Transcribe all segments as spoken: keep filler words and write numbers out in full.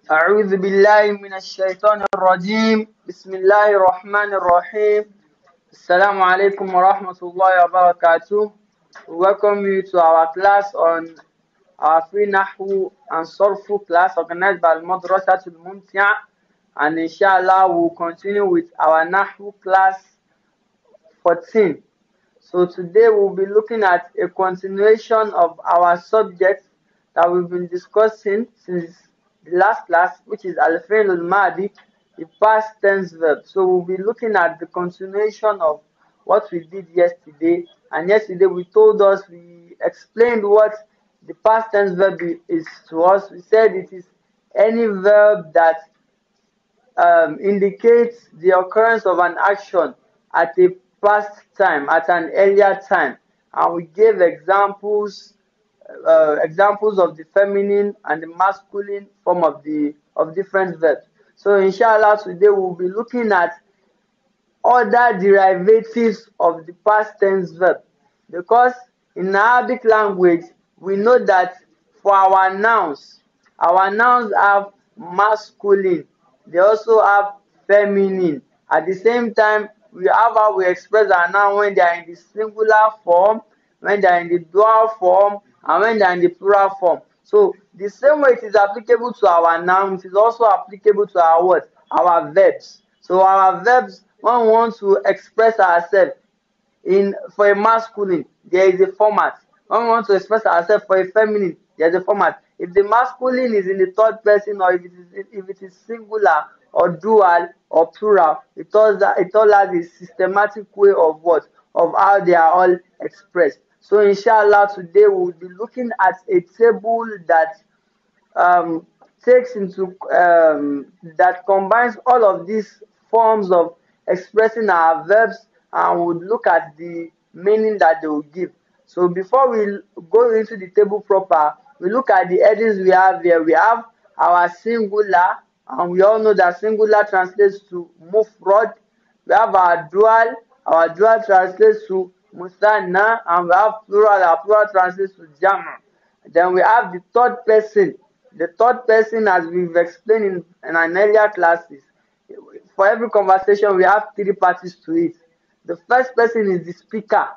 أعوذ بالله من الشيطان الرجيم بسم الله الرحمن الرحيم Assalamu alaikum wa rahmatullahi wa barakatuh. We welcome you to our class on our free Nahu and Sorfu class organized by Al-Madrasa Al-Mumtia, and inshallah we'll continue with our Nahu class fourteen. So today we'll be looking at a continuation of our subject that we've been discussing since the last class, which is Al-Fi'l al-Madi, the past tense verb. So we'll be looking at the continuation of what we did yesterday. And yesterday we told us, we explained what the past tense verb is to us. We said it is any verb that um, indicates the occurrence of an action at a past time, at an earlier time, and we gave examples, uh, examples of the feminine and the masculine form of the of different verbs. So, inshallah, today we'll be looking at other derivatives of the past tense verb, because in Arabic language we know that for our nouns, our nouns have masculine, they also have feminine. At the same time, we have how we express our noun when they are in the singular form, when they are in the dual form, and when they are in the plural form. So the same way it is applicable to our nouns, it is also applicable to our what? Our verbs. So our verbs, when we want to express ourselves in for a masculine, there is a format. When we want to express ourselves for a feminine, there is a format. If the masculine is in the third person, or if it is if it is singular or dual or plural, it all it all has a systematic way of what of how they are all expressed. So inshallah today we will be looking at a table that um, takes into um, that combines all of these forms of expressing our verbs, and would look at the meaning that they will give. So before we go into the table proper, we look at the headings we have here. We have our singular, and we all know that singular translates to mufrad. We have our dual, our dual translates to musanna, and we have plural, our plural translates to jama. Then we have the third person. The third person, as we've explained in, in our earlier classes, for every conversation we have three parties to it. The first person is the speaker,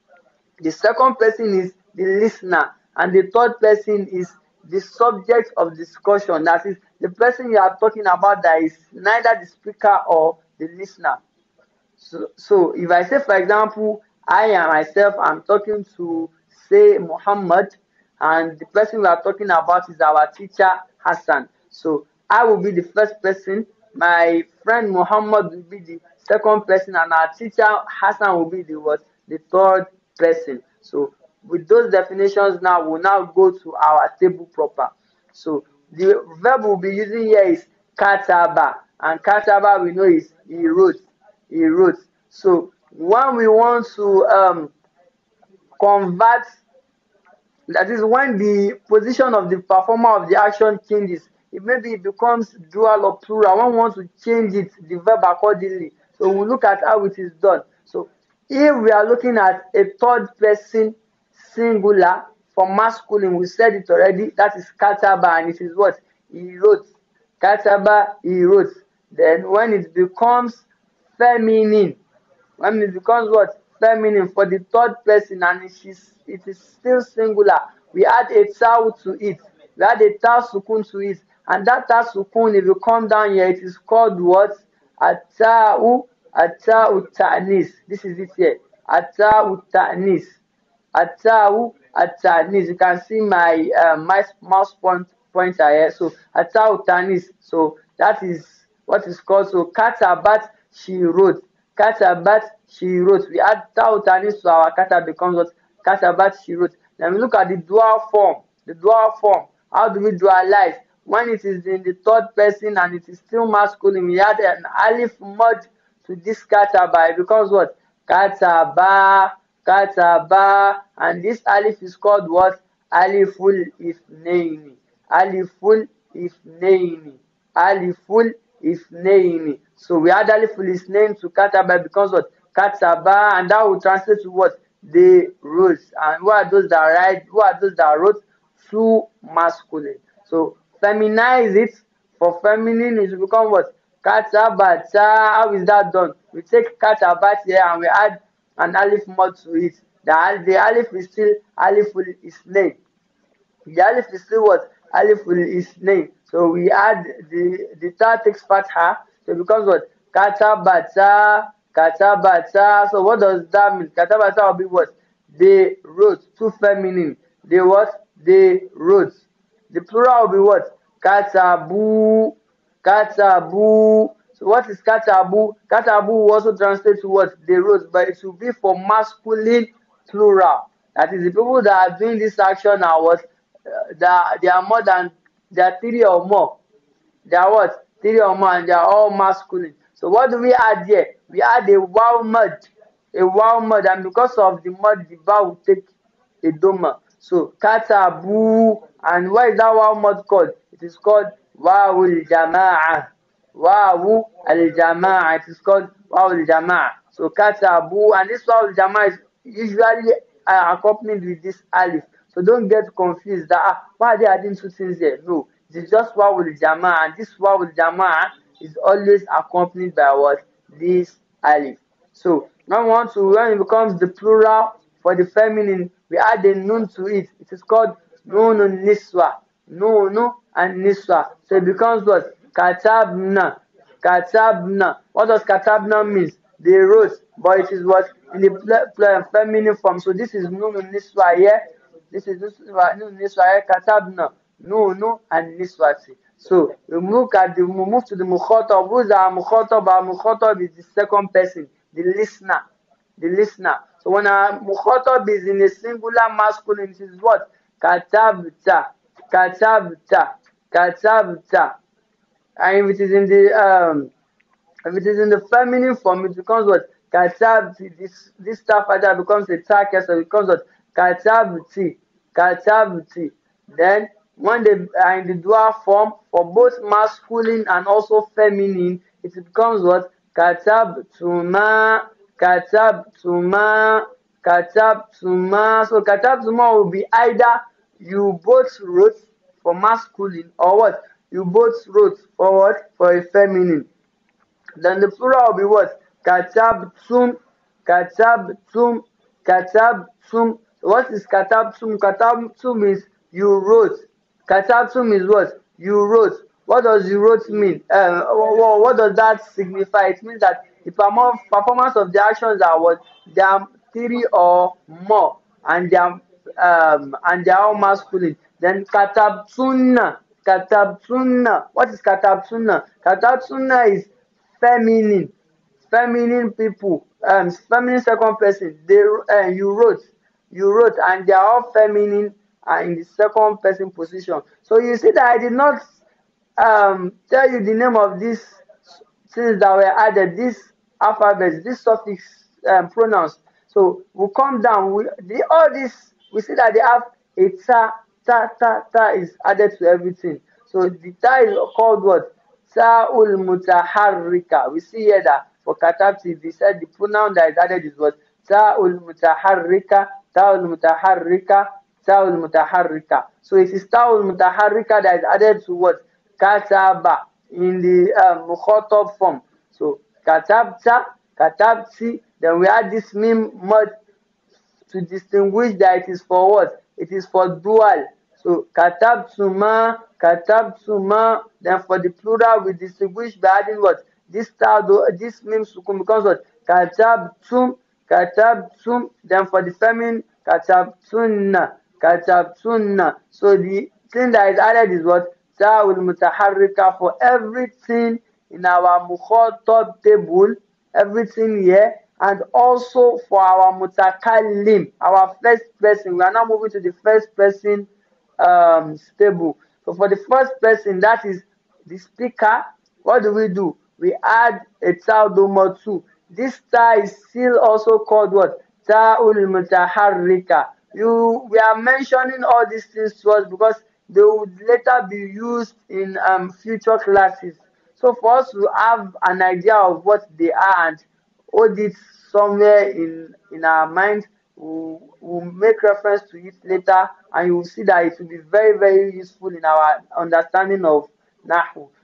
the second person is the listener, and the third person is the subject of discussion. That is the person you are talking about that is neither the speaker or the listener. So, so if I say, for example, I am myself, I'm talking to, say, Muhammad, and the person we are talking about is our teacher, Hassan. So I will be the first person, my friend Muhammad will be the second person, and our teacher, Hassan, will be the what? The third person. So with those definitions now, we'll now go to our table proper. So the verb we'll be using here is kataba, and kataba we know is he wrote. He wrote. So when we want to um, convert, that is when the position of the performer of the action changes, it maybe it becomes dual or plural. When we want to change it, the verb accordingly. So we'll look at how it is done. So if we are looking at a third person singular for masculine, we said it already, that is kataba, and it is what? He wrote. Kataba, he wrote. Then when it becomes feminine, when it becomes what? Feminine for the third person, and it is, it is still singular, we add a tau to it. We add a tau sukun to it. And that tau sukun, if you come down here, it is called what? Atau, atau ta'nis. This is it here. Atau ta'nis. Atau ta'nis. You can see my uh, my mouse point pointer here. So atau ta'nis. So that is what is called. So katabat, she wrote. Katabat, she wrote. We add tau ta'nis to our kata, becomes what? Katabat, she wrote. Then we look at the dual form. The dual form. How do we dualize? When it is in the third person and it is still masculine, we add an alif mod to this kataba. It becomes what? Kataba, kataba. And this alif is called what? Aliful ifnaini. Aliful ifnaini. Aliful ifnaini. So we add aliful ifnaini to kataba because what? Kataba, and that will translate to what? They wrote. And who are those that write? Who are those that wrote? Two masculine. So feminize it For feminine, it will become what? Katabata. How is that done? We take katabat here and we add an alif mod to it. The, al- the alif is still aliful isnain. The alif is still what? Aliful isnain. So we add the the ta takes fatha. So it becomes what? Katabata, katabata. So what does that mean? Katabata will be what? They wrote. Two feminine. They what? They wrote. The plural will be what? Katabu, katabu. So what is katabu? Katabu will also translate to what? They wrote, but it will be for masculine plural. That is, the people that are doing this action are what? Uh, that they are more than, they are three or more. They are what? Three or more, and they are all masculine. So what do we add here? We add a wow mud. A wow mud, and because of the mud, the bar will take a doma. So katabu, and what is that wow mud called? It is called wawul jama'a. Wawu al jama'a. It is called wawul jama'a. So katabu, and this wawul jama'a is usually uh, accompanied with this alif. So don't get confused that ah, why are they adding two things here? No, it is just wawul jama'a, and this wawul jama'a is always accompanied by what? This alif. So now we want to, when it becomes the plural for the feminine, we add a nun to it. It is called nunun niswa. Nunu and niswa. So it becomes what? Katabna. Katabna. What does katabna means? They wrote, but it is what? In the ple- ple- feminine form. So this is nunun niswa here. This is niswa, nunun niswa here. Katabna. Nunu and niswati. So we look at the, we move to the mukhatab. Who's our mukhatab? Our mukhatab is the second person, the listener. The listener. So when our mukhatab is in a singular masculine, it is what? Katabta. Katabta. Katabta. And if it is in the um if it is in the feminine form, it becomes what? Katabti. This this staff father becomes a target, so it becomes what? Katabti. Katabti. Then when they are in the dual form for both masculine and also feminine, it becomes what? Katabtuma. Katabtuma. Katabtuma. So katabtuma will be either you both wrote for masculine, or what? You both wrote for what? For a feminine. Then the plural will be what? Katabtum, katabtum, katabtum. What is katabtum? Katabtum is you wrote. Katabtum is what? You wrote. What does you wrote mean? Uh, what, what does that signify? It means that the perform- performance of the actions are what? They are three or more, and they are um, and they are all masculine. Then katabtunna, katabtunna. What is katabtunna? Katabtunna is feminine, feminine people, um feminine second person. They uh, you wrote, you wrote and they are all feminine and in the second person position. So you see that I did not um tell you the name of these things that were added, these alphabets, these suffix um, pronouns. So we come down, we the, all this, we see that they have a ta, ta, ta, ta is added to everything. So the ta is called what? Ta'ul mutaharrika. We see here that for katabti, they said the pronoun that is added is what? Ta'ul mutaharrika, ta'ul mutaharrika, ta'ul mutaharrika. So it is ta'ul mutaharrika that is added to what? Kataba in the um, mukhatab form. So katabta, katabti, then we add this mim mud to distinguish that it is for what? It is for dual. So katabtuma, katabtuma, then for the plural we distinguish by adding what? This style, this mim sukun becomes what? Katabtum, katabtum, then for the feminine, katabtunna, katabtunna. So the thing that is added is what? Ta'ul mutaharrika for everything in our mukhatab table, everything here, and also for our mutakallim, our first person. We are now moving to the first person um, stable. So for the first person, that is the speaker, what do we do? We add a ta'uduma too. This ta is still also called what? Ta'ul mutaharrika. You, we are mentioning all these things to us because they would later be used in um, future classes. So for us to have an idea of what they are and hold it somewhere in in our mind, we'll, we'll make reference to it later, and you will see that it will be very very useful in our understanding of Nahu.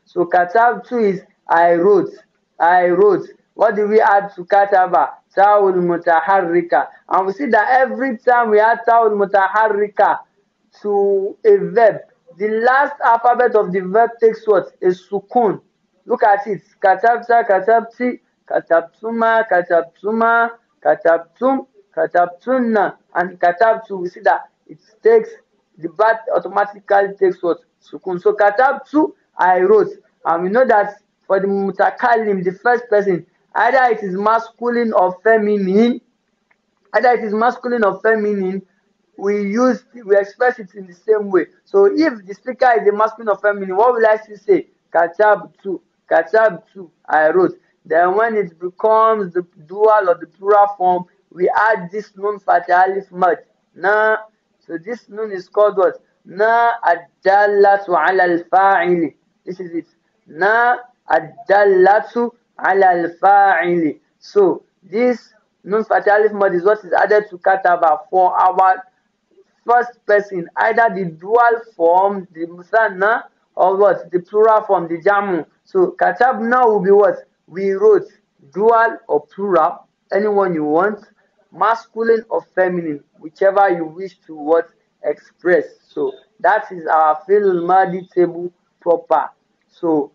So katabtu is I wrote. I wrote. What do we add to kataba? Ta'ul mutaharrika. And we see that every time we add ta'ul mutaharrika to a verb, the last alphabet of the verb takes what? A sukun. Look at it. Katabta, katabti, katabtuma, katabtuma, katabtum, katabtunna, and katabtu. We see that it takes, the verb automatically takes what? Sukun. So katabtu, I wrote. And we know that for the mutakallim, the first person, either it is masculine or feminine, either it is masculine or feminine, we use we express it in the same way. So if the speaker is a masculine or feminine, what will I still say? Katabtu, katabtu, I wrote. Then when it becomes the dual or the plural form, we add this nun fatha alif mad. Na, so this nun is called what? Na ad-dallatu ala al-fa'ili. This is it. Na ad-dallatu ala al-fa'ili. So this nun fatha alif mad is what is added to kataba for our first person, either the dual form, the musanna, or what? The plural form, the jamu. So katabna will be what? We wrote. Dual or plural, anyone you want, masculine or feminine, whichever you wish to what express. So that is our fi'l madi table proper. So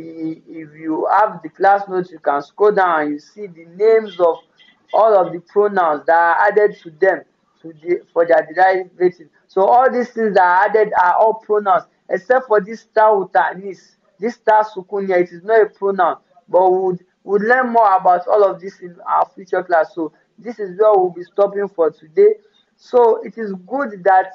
if you have the class notes, you can scroll down and you see the names of all of the pronouns that are added to them to the, for their derivative. So all these things that are added are all pronouns, except for this star ta'nis. This star sukunya, it is not a pronoun, but we would, would learn more about all of this in our future class. So this is where we'll be stopping for today. So it is good that,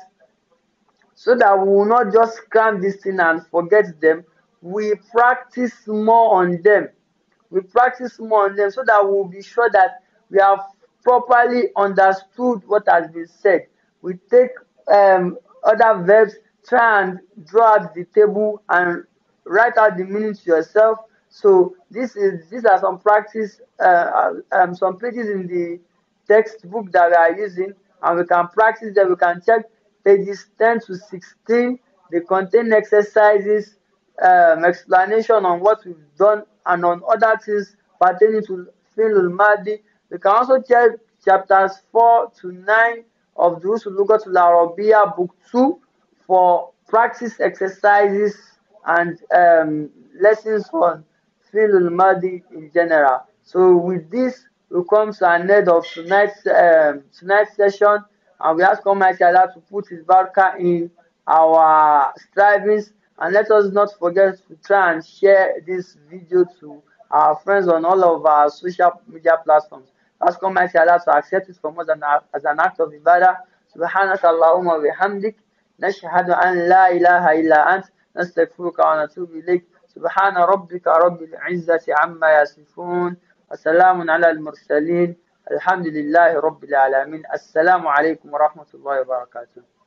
so that we will not just cram this thing and forget them, we practice more on them. We practice more on them so that we'll be sure that we have properly understood what has been said. We take um, other verbs, try and draw out the table and write out the meaning to yourself. So this is these are some practice, uh, um, some pages in the textbook that we are using, and we can practice them. We can check pages ten to sixteen. They contain exercises, um, explanation on what we've done, and on other things pertaining to fi'l madi. We can also check chapters four to nine of Durusul Lughatul Arabiyyah book two for practice exercises and um, lessons on fi'l madi in general. So with this, we come to an end of tonight's um, tonight's session, and we ask Almighty Allah to put His barakah in our strivings, and let us not forget to try and share this video to our friends on all of our social media platforms. Ask Almighty Allah to accept it from us as an act of ibadah. Subhanaka Allahumma wa bihamdik, nashhadu an la ilaha illa ant, nastaghfiruka wa natubu ilayk. Subhana rabbika rabbil izzati amma yasifun. Wassalamun ala al-mursaleen. Alhamdulillahi rabbil alamin. Assalamu alaikum wa rahmatullahi wa barakatuh.